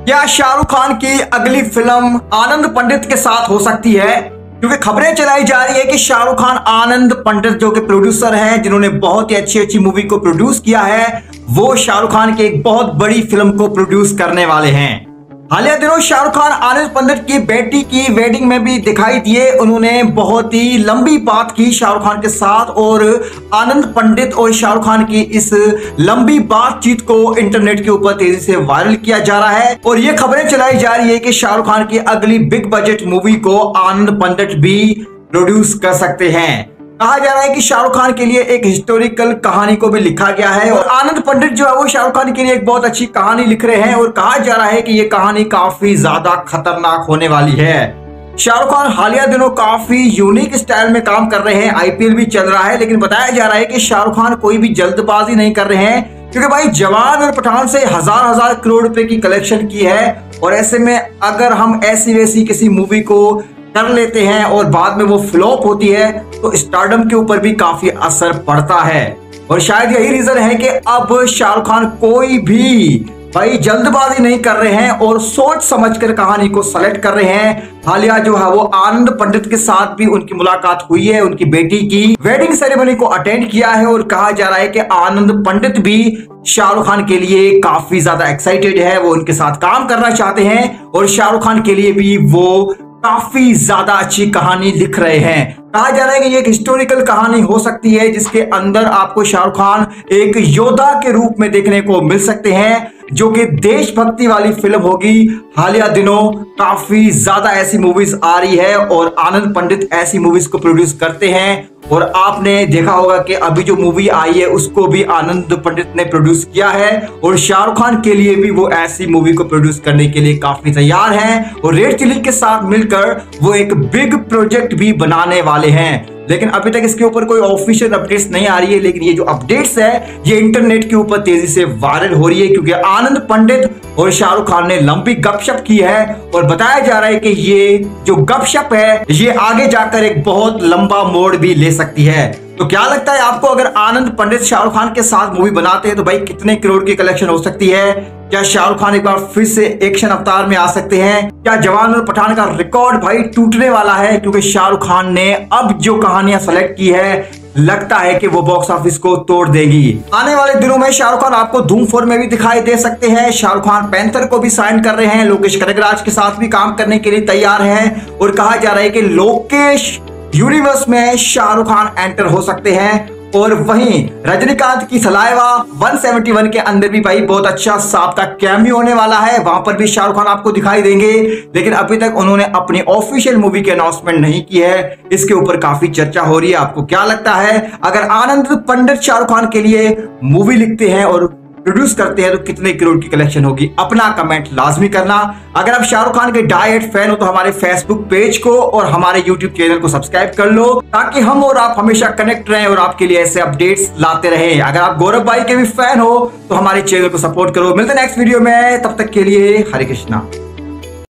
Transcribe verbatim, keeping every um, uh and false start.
क्या शाहरुख खान की अगली फिल्म आनंद पंडित के साथ हो सकती है? क्योंकि खबरें चलाई जा रही है कि शाहरुख खान आनंद पंडित जो कि प्रोड्यूसर हैं, जिन्होंने बहुत ही अच्छी अच्छी मूवी को प्रोड्यूस किया है, वो शाहरुख खान की एक बहुत बड़ी फिल्म को प्रोड्यूस करने वाले हैं। हालिया दिनों शाहरुख खान आनंद पंडित की बेटी की वेडिंग में भी दिखाई दिए। उन्होंने बहुत ही लंबी बात की शाहरुख खान के साथ, और आनंद पंडित और शाहरुख खान की इस लंबी बातचीत को इंटरनेट के ऊपर तेजी से वायरल किया जा रहा है। और ये खबरें चलाई जा रही है कि शाहरुख खान की अगली बिग बजट मूवी को आनंद पंडित भी प्रोड्यूस कर सकते हैं। कहा जा रहा है कि शाहरुख खान के लिए एक हिस्टोरिकल कहानी को भी लिखा गया है, और आनंद पंडित जो है वो शाहरुख खान के लिए एक बहुत अच्छी कहानी लिख रहे हैं। और कहा जा रहा है कि ये कहानी काफी ज्यादा खतरनाक होने वाली है। शाहरुख खान हालिया दिनों काफी यूनिक स्टाइल में काम कर रहे हैं। आईपीएल भी चल रहा है, लेकिन बताया जा रहा है कि शाहरुख खान कोई भी जल्दबाजी नहीं कर रहे हैं, क्योंकि भाई जवान और पठान से हजार हजार करोड़ रुपए की कलेक्शन की है। और ऐसे में अगर हम ऐसी वैसी किसी मूवी को कर लेते हैं और बाद में वो फ्लॉप होती है, तो स्टारडम के ऊपर भी काफी असर पड़ता है। और शायद यही रीजन है कि अब शाहरुख खान कोई भी भाई जल्दबाजी नहीं कर रहे हैं और सोच समझकर कहानी को सेलेक्ट कर रहे हैं। हालिया जो है वो आनंद पंडित के साथ भी उनकी मुलाकात हुई है, उनकी बेटी की वेडिंग सेरेमनी को अटेंड किया है। और कहा जा रहा है कि आनंद पंडित भी शाहरुख खान के लिए काफी ज्यादा एक्साइटेड है, वो उनके साथ काम करना चाहते हैं, और शाहरुख खान के लिए भी वो काफी ज्यादा अच्छी कहानी लिख रहे हैं। कहा जा रहा है कि ये एक हिस्टोरिकल कहानी हो सकती है, जिसके अंदर आपको शाहरुख खान एक योद्धा के रूप में देखने को मिल सकते हैं, जो कि देशभक्ति वाली फिल्म होगी। हालिया दिनों काफी ज्यादा ऐसी मूवीज आ रही है, और आनंद पंडित ऐसी मूवीज को प्रोड्यूस करते हैं। और आपने देखा होगा कि अभी जो मूवी आई है उसको भी आनंद पंडित ने प्रोड्यूस किया है, और शाहरुख खान के लिए भी वो ऐसी मूवी को प्रोड्यूस करने के लिए काफी तैयार हैं। और रेड चिली के साथ मिलकर वो एक बिग प्रोजेक्ट भी बनाने वाले हैं। लेकिन अभी तक इसके ऊपर कोई ऑफिशियल अपडेट्स नहीं आ रही है, लेकिन ये जो अपडेट्स है ये इंटरनेट के ऊपर तेजी से वायरल हो रही है, क्योंकि आनंद पंडित और शाहरुख खान ने लंबी गपशप की है। और बताया जा रहा है कि ये जो गपशप है ये आगे जाकर एक बहुत लंबा मोड़ भी ले सकती है। तो क्या लगता है आपको, अगर आनंद पंडित शाहरुख खान के साथ मूवी बनाते हैं तो भाई कितने करोड़ की कलेक्शन हो सकती है? क्या शाहरुख खान एक बार फिर से एक्शन अवतार में आ सकते हैं? क्या जवान और पठान का रिकॉर्ड भाई टूटने वाला है? क्योंकि शाहरुख खान ने अब जो कहानियां सेलेक्ट की है, लगता है कि वो बॉक्स ऑफिस को तोड़ देगी। आने वाले दिनों में शाहरुख खान आपको धूम फोर में भी दिखाई दे सकते हैं। शाहरुख खान पैंथर को भी साइन कर रहे हैं, लोकेश कनगराज के साथ भी काम करने के लिए तैयार हैं। और कहा जा रहा है कि लोकेश यूनिवर्स में शाहरुख खान एंटर हो सकते हैं। और वहीं रजनीकांत की सलाइवा एक सौ इकहत्तर के अंदर भी भाई बहुत अच्छा सांप का कैमियो होने वाला है, वहां पर भी शाहरुख खान आपको दिखाई देंगे। लेकिन अभी तक उन्होंने अपनी ऑफिशियल मूवी की अनाउंसमेंट नहीं की है, इसके ऊपर काफी चर्चा हो रही है। आपको क्या लगता है, अगर आनंद पंडित शाहरुख खान के लिए मूवी लिखते हैं और प्रोड्यूस करते हैं तो कितने करोड़ की कलेक्शन होगी? अपना कमेंट लाजमी करना। अगर आप शाहरुख खान के डाई फैन हो तो हमारे फेसबुक पेज को और हमारे यूट्यूब चैनल को सब्सक्राइब कर लो, ताकि हम और आप हमेशा कनेक्ट रहें और आपके लिए ऐसे अपडेट्स लाते रहें। अगर आप गौरव भाई के भी फैन हो तो हमारे चैनल को सपोर्ट करो। मिलते हैं नेक्स्ट वीडियो में, तब तक के लिए हरे कृष्णा।